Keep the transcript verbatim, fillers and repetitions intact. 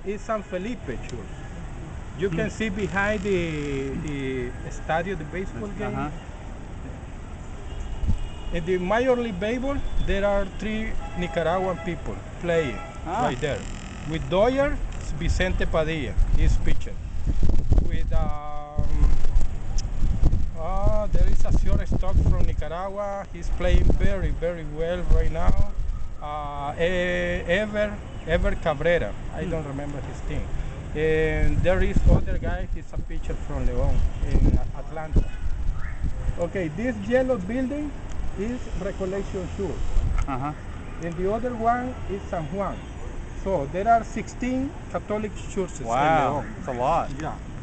is San Felipe Church. You can see behind the the estadio, the baseball game. Uh-huh. In the Major League Baseball, there are three Nicaraguan people playing Ah. right there. With Doyer, it's Vicente Padilla, he's pitching. With um, uh, there is a shortstop from Nicaragua. He's playing very, very well right now. Uh, E- Ever, Ever Cabrera. I don't remember his team. And there is other guy. He's a pitcher from León in Atlanta. Okay, this yellow building is Recollection Church. Uh-huh. And the other one is San Juan. So there are sixteen Catholic churches in Wow, León. it's a lot. Yeah.